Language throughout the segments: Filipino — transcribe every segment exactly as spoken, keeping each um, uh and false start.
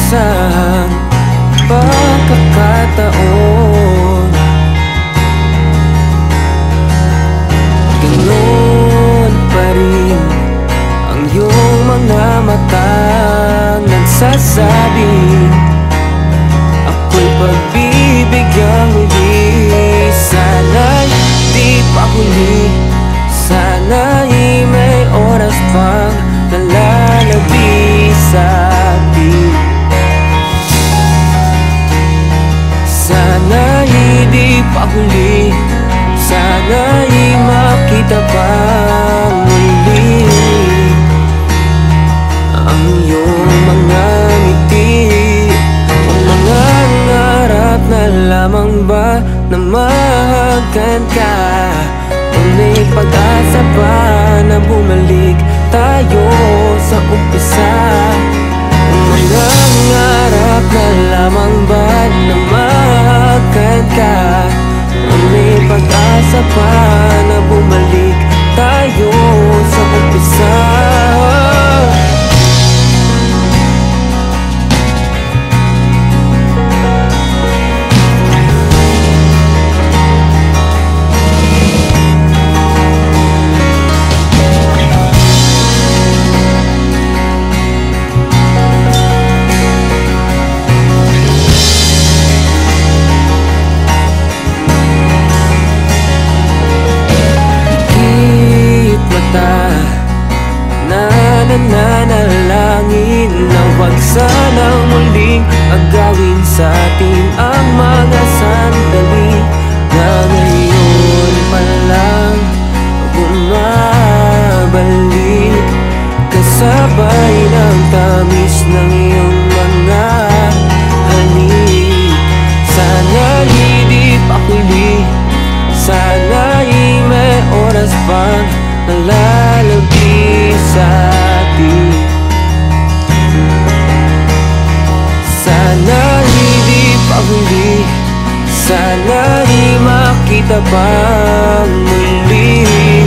isang pagkakataon. Ganoon pa rin ang iyong mga matang nagsasabing ako'y pagbibigyang muli. Sana'y di pa huli, sana'y may oras pang nalalabi sa atin. Sana'y di pa huli, sana'y makita pang muli ang iyong mga ngiti. Ang mga ngarap na lamang ba na maagkan ka? Kung may pag-asa pa na bumalik tayo sa umpisa. Ang mga ngarap na lamang ba na maagkan ka? Kung may pag-asa pa na bumalik tayo sa umpisa. Nananalangin na wag sanang muling agawin sa atin ang mga sandali na ngayon pa lang bumabalik, kasabay ng tamis ng iyong mga halik. Sana'y di pa huli, sana'y may oras pang nalalabi sa atin. Sana'y di pa huli, sana'y makita pang muli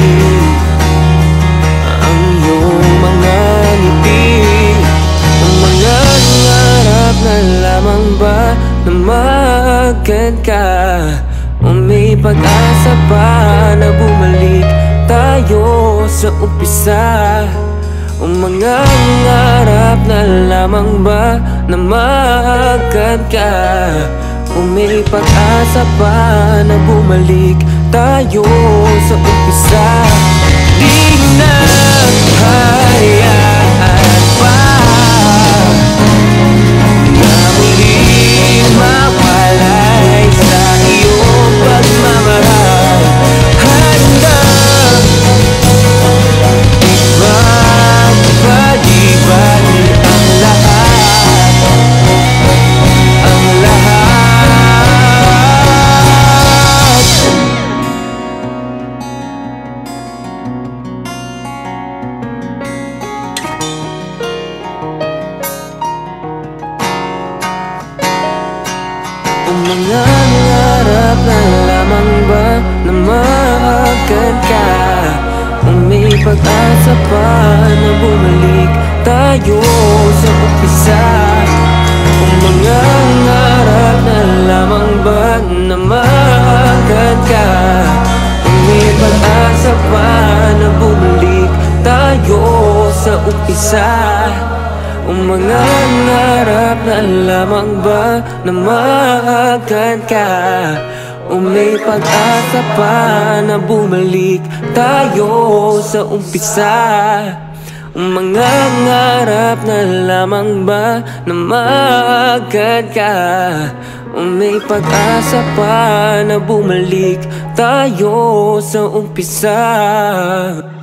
ang iyong mga ngiti. Ang mga ngarap na lamang ba na maagkan ka? O may pag-asa pa na bumalik tayo sa umpisa. O mga ngarap na lamang ba na maagkan ka? O may pag-asa pa na bumalik tayo sa umpisa. Di na hayaan pa na muling mawalay sa iyong pagmamahal. Handa magbalik-balik ang lahat, ang lahat. Ang mga nangarap na lamang ba na maagkan ka? Kung may pag-asa pa na bumalik tayo sa umpisa. Kung mga ngarap na lamang ba na maagkan ka? Kung may pag-asa pa na bumalik tayo sa umpisa. Kung mga ngarap na lamang ba na maagkan ka? O may pag-asa pa na bumalik tayo sa umpisa. Ang mga ngarap na lamang ba na maagkan ka? O may pag-asa pa na bumalik tayo sa umpisa.